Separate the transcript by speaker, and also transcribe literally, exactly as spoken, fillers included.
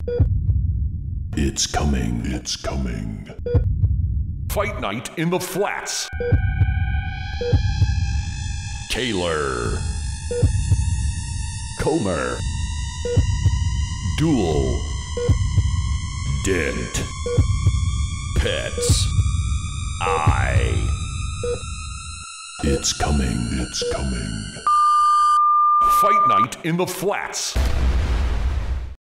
Speaker 1: It's coming, it's coming.
Speaker 2: Fight Night in the Flats.
Speaker 1: Kaler.
Speaker 2: Comer. Duel.
Speaker 1: Dent.
Speaker 2: Pets. I.
Speaker 1: It's coming, it's coming.
Speaker 2: Fight Night in the Flats.